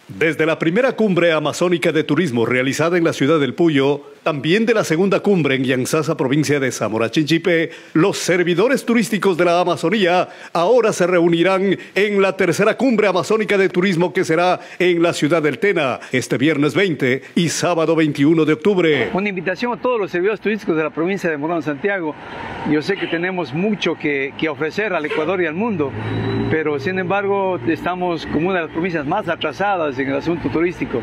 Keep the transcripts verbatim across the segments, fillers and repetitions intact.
Desde la primera cumbre amazónica de turismo realizada en la ciudad del Puyo, también de la segunda cumbre en Yantzaza, provincia de Zamora Chinchipe, los servidores turísticos de la Amazonía ahora se reunirán en la tercera cumbre amazónica de turismo que será en la ciudad del Tena, este viernes veinte y sábado veintiuno de octubre. Una invitación a todos los servidores turísticos de la provincia de Morona Santiago. Yo sé que tenemos mucho que, que ofrecer al Ecuador y al mundo, pero sin embargo estamos como una de las provincias más atrasadas en el asunto turístico.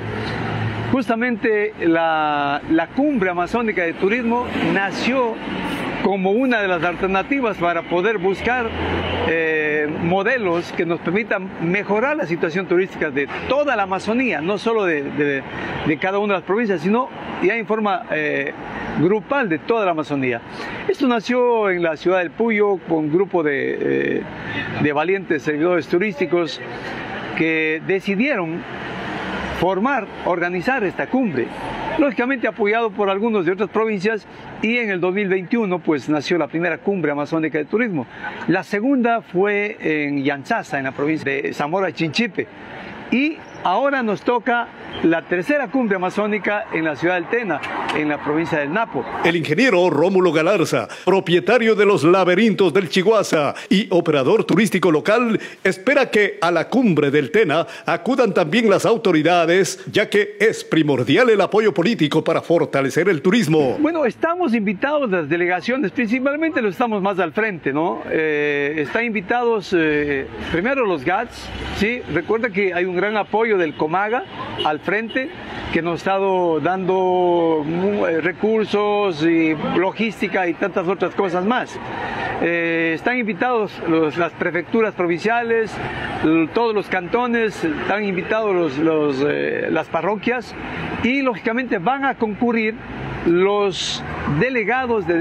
Justamente la, la cumbre amazónica de turismo nació como una de las alternativas para poder buscar eh, modelos que nos permitan mejorar la situación turística de toda la Amazonía, no solo de, de, de cada una de las provincias, sino ya en forma eh, grupal de toda la Amazonía. Esto nació en la ciudad del Puyo con un grupo de, eh, de valientes servidores turísticos que decidieron formar, organizar esta cumbre, lógicamente apoyado por algunos de otras provincias, y en el dos mil veintiuno pues nació la primera cumbre amazónica de turismo. La segunda fue en Yantzaza, en la provincia de Zamora Chinchipe, y ahora nos toca la tercera cumbre amazónica en la ciudad del Tena, en la provincia del Napo. El ingeniero Rómulo Galarza, propietario de los laberintos del Chiguaza y operador turístico local, espera que a la cumbre del Tena acudan también las autoridades, ya que es primordial el apoyo político para fortalecer el turismo. Bueno, estamos invitados las delegaciones, principalmente los estamos más al frente, ¿no? Eh, están invitados eh, primero los G A T S, ¿sí? Recuerda que hay un gran apoyo del Comaga al frente, que nos ha estado dando recursos y logística y tantas otras cosas más. Eh, están invitados los, las prefecturas provinciales, todos los cantones, están invitados los, los, eh, las parroquias, y lógicamente van a concurrir los delegados de,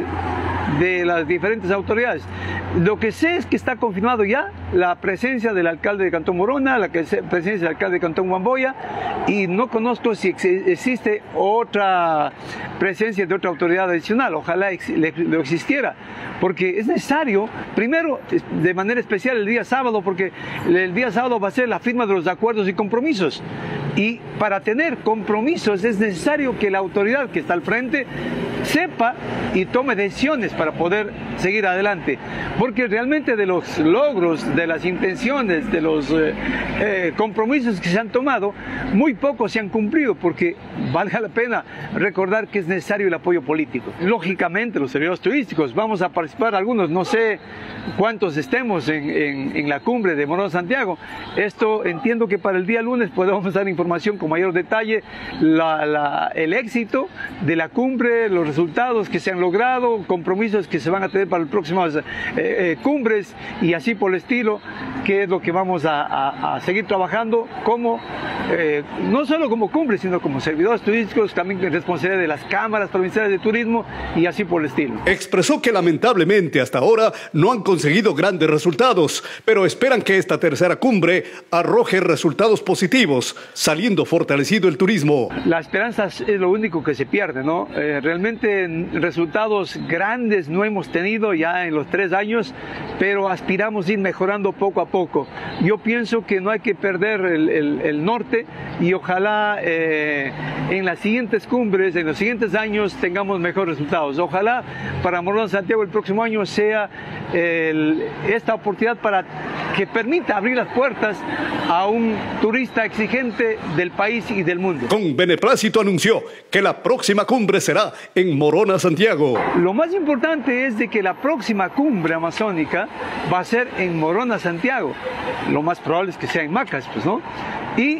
de las diferentes autoridades. Lo que sé es que está confirmado ya la presencia del alcalde de Cantón Morona, la presencia del alcalde de Cantón Huamboya, y no conozco si ex existe otra presencia de otra autoridad adicional. Ojalá ex lo existiera, porque es necesario, primero, de manera especial el día sábado, porque el día sábado va a ser la firma de los acuerdos y compromisos, y para tener compromisos es necesario que la autoridad que está al frente sepa y tome decisiones para poder seguir adelante, porque realmente de los logros, de las intenciones, de los eh, eh, compromisos que se han tomado, muy pocos se han cumplido, porque valga la pena recordar que es necesario el apoyo político. Lógicamente los servidores turísticos vamos a participar algunos, no sé cuántos estemos en, en, en la cumbre de Morona Santiago. Esto entiendo que para el día lunes podemos dar información con mayor detalle, la, la, el éxito de la cumbre, los resultados que se han logrado, compromisos que se van a tener para las próximas eh, eh, cumbres y así por el estilo, que es lo que vamos a, a, a seguir trabajando como, eh, no solo como cumbre, sino como servidores turísticos, también en responsabilidad de las cámaras provinciales de turismo y así por el estilo. Expresó que lamentablemente hasta ahora no han conseguido grandes resultados, pero esperan que esta tercera cumbre arroje resultados positivos, saliendo fortalecido el turismo. La esperanza es lo único que se pierde, ¿no? Eh, realmente resultados grandes no hemos tenido ya en los tres años, pero aspiramos a ir mejorando poco a poco. Yo pienso que no hay que perder el, el, el norte, y ojalá eh, en las siguientes cumbres, en los siguientes años tengamos mejores resultados. Ojalá para Morona Santiago el próximo año sea el, esta oportunidad para que permita abrir las puertas a un turista exigente del país y del mundo. Con beneplácito anunció que la próxima cumbre será en Morona Santiago. Lo más importante es de que la próxima cumbre amazónica va a ser en Morona Santiago. Lo más probable es que sea en Macas, pues, ¿no? Y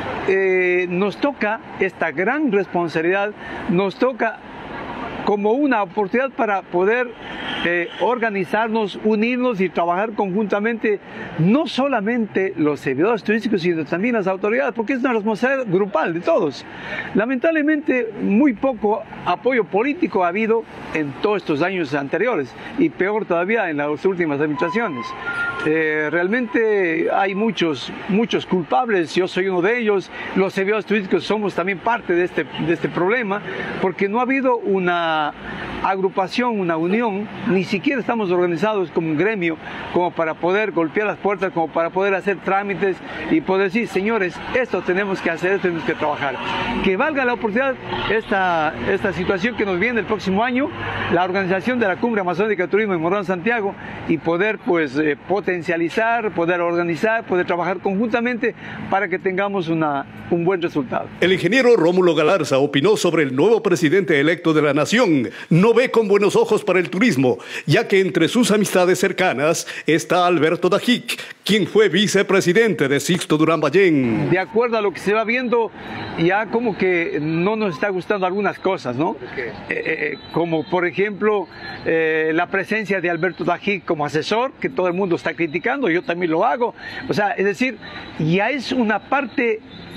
eh, nos toca esta gran responsabilidad, nos toca como una oportunidad para poder eh, organizarnos, unirnos y trabajar conjuntamente, no solamente los servidores turísticos, sino también las autoridades, porque es una responsabilidad grupal de todos. Lamentablemente, muy poco apoyo político ha habido en todos estos años anteriores, y peor todavía en las últimas administraciones. Eh, realmente hay muchos, muchos culpables, yo soy uno de ellos. Los servidores turísticos somos también parte de este, de este problema, porque no ha habido una agrupación, una unión ni siquiera estamos organizados como un gremio, como para poder golpear las puertas, como para poder hacer trámites y poder decir, señores, esto tenemos que hacer, esto tenemos que trabajar. Que valga la oportunidad esta, esta situación que nos viene el próximo año, la organización de la Cumbre Amazónica de Turismo en Morona, Santiago, y poder pues eh, potencializar, poder organizar, poder trabajar conjuntamente para que tengamos una, un buen resultado. El ingeniero Rómulo Galarza opinó sobre el nuevo presidente electo de la nación. No ve con buenos ojos para el turismo, ya que entre sus amistades cercanas está Alberto Dajic, quien fue vicepresidente de Sixto Durán Ballén. De acuerdo a lo que se va viendo, ya como que no nos está gustando algunas cosas, ¿no? Okay. Eh, eh, como por ejemplo eh, la presencia de Alberto Dajic como asesor, que todo el mundo está criticando, yo también lo hago. O sea, es decir, ya es una parte,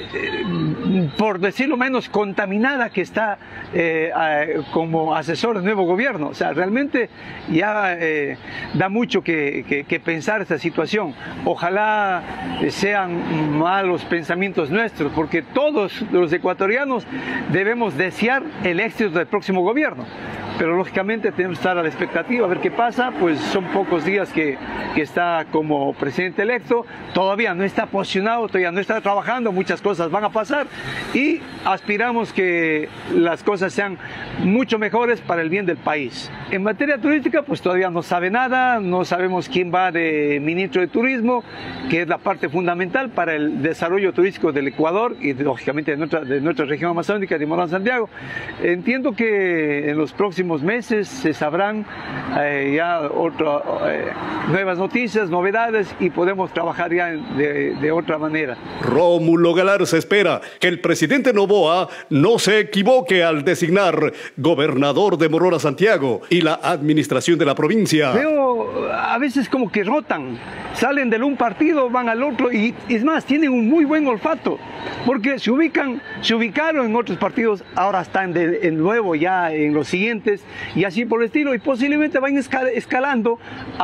eh, por decirlo menos, contaminada que está eh, eh, como asesor del nuevo gobierno. O sea, realmente ya eh, da mucho que, que, que pensar esta situación. Ojalá sean malos pensamientos nuestros, porque todos los ecuatorianos debemos desear el éxito del próximo gobierno. Pero lógicamente tenemos que estar a la expectativa, a ver qué pasa. Pues son pocos días que, que está como presidente electo, todavía no está posicionado, todavía no está trabajando, muchas cosas van a pasar y aspiramos que las cosas sean mucho mejores para el bien del país. En materia turística, pues todavía no sabe nada, no sabemos quién va de ministro de Turismo, que es la parte fundamental para el desarrollo turístico del Ecuador y lógicamente de nuestra, de nuestra región amazónica de Morona, Santiago. Entiendo que en los próximos meses se sabrán eh, ya otra, eh, nuevas noticias, novedades y podemos trabajar ya de, de otra manera. Rómulo Galarza espera que el presidente Noboa no se equivoque al designar gobernador de Morona, Santiago y la administración de la provincia. Veo a veces como que rotan, salen del un partido, van al otro y es más, tienen un muy buen olfato porque se ubican, se ubicaron en otros partidos, ahora están de, de nuevo ya en los siguientes y así por el estilo, y posiblemente van escalando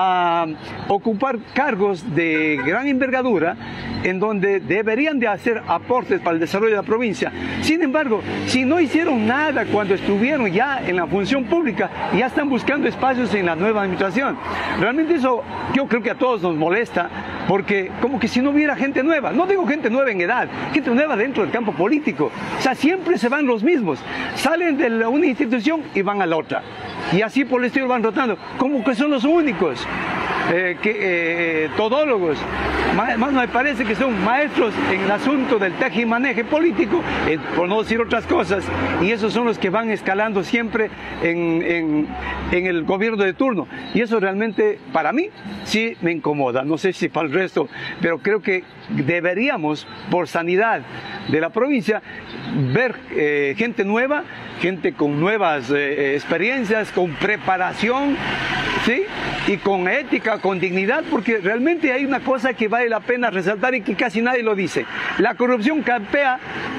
a ocupar cargos de gran envergadura en donde deberían de hacer aportes para el desarrollo de la provincia. Sin embargo, si no hicieron nada cuando estuvieron ya en la función pública, ya están buscando espacios en la nueva administración. Realmente eso yo creo que a todos nos molesta, porque como que si no hubiera gente nueva, no digo gente nueva en edad, gente nueva dentro del campo político. O sea, siempre se van los mismos, salen de la, una institución y van a la otra. Y así por el estilo van rotando, como que son los únicos eh, que, eh, todólogos. Más, más me parece que son maestros en el asunto del teje y maneje político, eh, por no decir otras cosas, y esos son los que van escalando siempre en, en, en el gobierno de turno. Y eso realmente, para mí, sí me incomoda. No sé si para el resto, pero creo que deberíamos, por sanidad de la provincia, ver eh, gente nueva, gente con nuevas eh, experiencias, con preparación, ¿sí? Y con ética, con dignidad, porque realmente hay una cosa que vale la pena resaltar y que casi nadie lo dice. La corrupción campea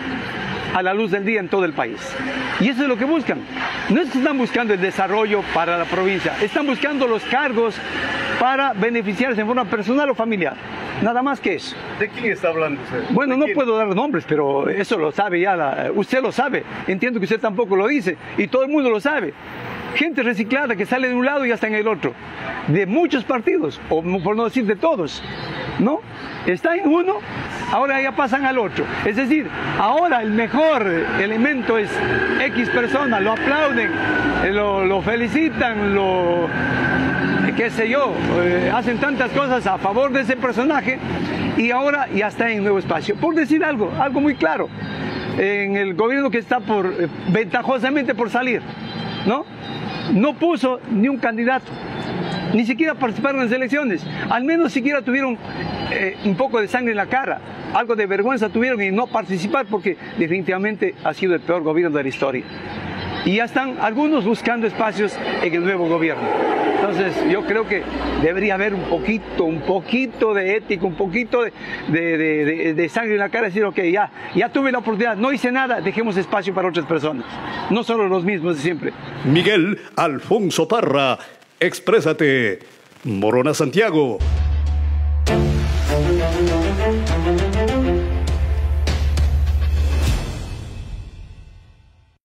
a la luz del día en todo el país. Y eso es lo que buscan. No es que están buscando el desarrollo para la provincia, están buscando los cargos para beneficiarse en forma personal o familiar. Nada más que eso. ¿De quién está hablando usted? Bueno, no puedo dar nombres, pero eso lo sabe ya, la, usted lo sabe. Entiendo que usted tampoco lo dice y todo el mundo lo sabe. Gente reciclada que sale de un lado y ya está en el otro. De muchos partidos, o por no decir de todos, ¿no? Está en uno, ahora ya pasan al otro. Es decir, ahora el mejor elemento es X persona, lo aplauden, lo, lo felicitan, lo... qué sé yo, eh, hacen tantas cosas a favor de ese personaje y ahora ya está en nuevo espacio. Por decir algo, algo muy claro, en el gobierno que está por, eh, ventajosamente por salir, ¿no? No puso ni un candidato, ni siquiera participaron en las elecciones, al menos siquiera tuvieron eh, un poco de sangre en la cara, algo de vergüenza tuvieron en no participar porque definitivamente ha sido el peor gobierno de la historia. Y ya están algunos buscando espacios en el nuevo gobierno. Entonces yo creo que debería haber un poquito, un poquito de ética, un poquito de, de, de, de sangre en la cara, decir, ok, ya, ya tuve la oportunidad, no hice nada, dejemos espacio para otras personas, no solo los mismos de siempre. Miguel Alfonso Parra, exprésate, Morona, Santiago.